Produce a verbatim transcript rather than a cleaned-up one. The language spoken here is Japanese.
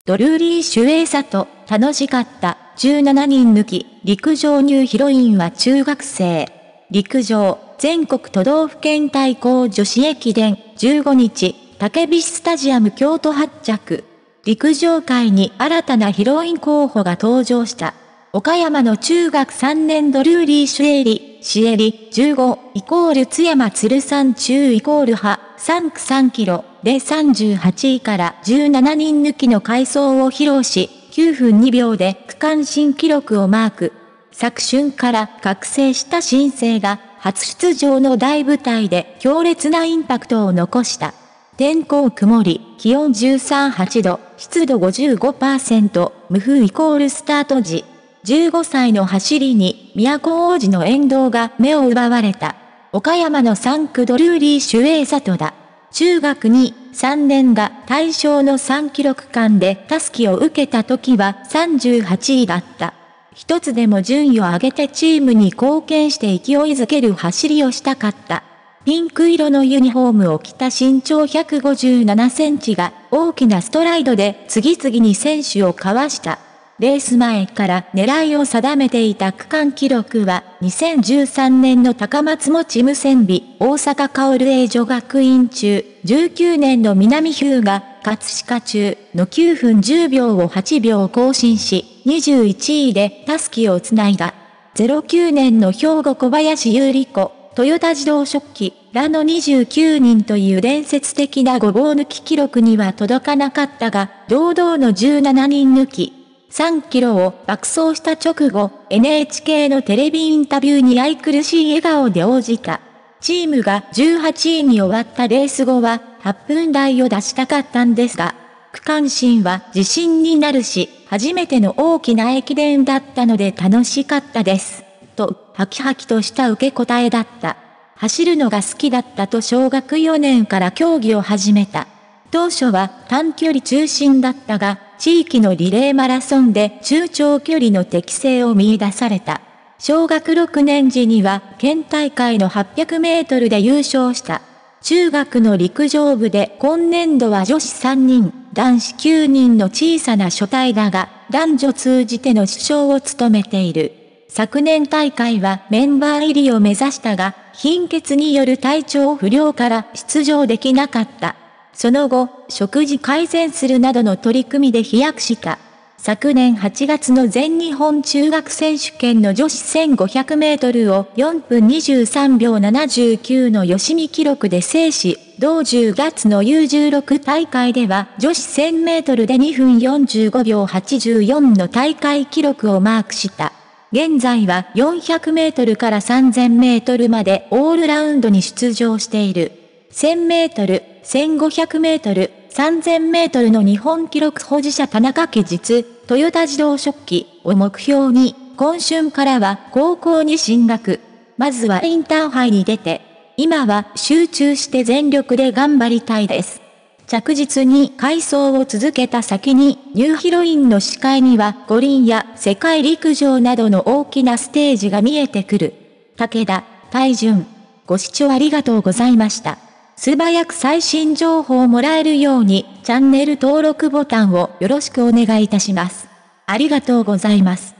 ドルーリー・シュエイサト、楽しかった、じゅうななにん抜き、陸上ニューヒロインは中学生。陸上、全国都道府県対抗女子駅伝、じゅうごにち、竹菱スタジアム京都発着。陸上界に新たなヒロイン候補が登場した。岡山の中学さんねんドルーリー・シュエリ、シエリ、じゅうご、イコール津山鶴山中イコール派、さん区さんキロでさんじゅうはちいからじゅうななにん抜きの快走を披露し、きゅうふんにびょうで区間新記録をマーク。昨春から覚醒した新星が初出場の大舞台で強烈なインパクトを残した。天候曇り、気温じゅうさんてんはちど、湿度 ごじゅうごパーセント、無風イコールスタート時。じゅうごさいの走りに、都王子の沿道が目を奪われた。岡山のさん区ドルーリー・シュエイサトだ。中学に、さんねんが対象のさんキロ区間でタスキを受けた時はさんじゅうはちいだった。一つでも順位を上げてチームに貢献して勢いづける走りをしたかった。ピンク色のユニフォームを着た身長ひゃくごじゅうななセンチが大きなストライドで次々に選手をかわした。レース前から狙いを定めていた区間記録はにせんじゅうさんねんの高松持無線美大阪薫英女学院中、じゅうきゅうねんの南日向葛飾中のきゅうふんじゅうびょうをはちびょう更新し、にじゅういちいでタスキをつないだ。ゼロきゅうねんの兵庫小林優里子、トヨタ自動織機らのにじゅうきゅうにんという伝説的なごぼう抜き記録には届かなかったが、堂々のじゅうななにん抜き。さんキロを爆走した直後、エヌエイチケー のテレビインタビューに愛くるしい笑顔で応じた。チームがじゅうはちいに終わったレース後ははっぷんだいを出したかったんですが、区間新は自信になるし、初めての大きな駅伝だったので楽しかったです。と、ハキハキとした受け答えだった。走るのが好きだったと小学よねんから競技を始めた。当初は短距離中心だったが、地域のリレーマラソンで中長距離の適性を見出された。小学ろくねん時には県大会のはっぴゃくメートルで優勝した。中学の陸上部で今年度は女子さんにん、男子きゅうにんの小さな所帯だが、男女通じての主将を務めている。昨年大会はメンバー入りを目指したが、貧血による体調不良から出場できなかった。その後、食事改善するなどの取り組みで飛躍した。昨年はちがつの全日本中学選手権の女子せんごひゃくメートルをよんぷんにじゅうさんびょうななじゅうきゅうの吉見記録で制し、同じゅうがつの ユーじゅうろく 大会では女子せんメートルでにふんよんじゅうごびょうはちじゅうよんの大会記録をマークした。現在はよんひゃくメートルからさんぜんメートルまでオールラウンドに出場している。せんメートル、せんごひゃくメートル、さんぜんメートルの日本記録保持者田中希実、トヨタ自動織機を目標に、今春からは高校に進学。まずはインターハイに出て、今は集中して全力で頑張りたいです。着実に快走を続けた先に、ニューヒロインの視界には五輪や世界陸上などの大きなステージが見えてくる。武田、大順。ご視聴ありがとうございました。素早く最新情報をもらえるようにチャンネル登録ボタンをよろしくお願いいたします。ありがとうございます。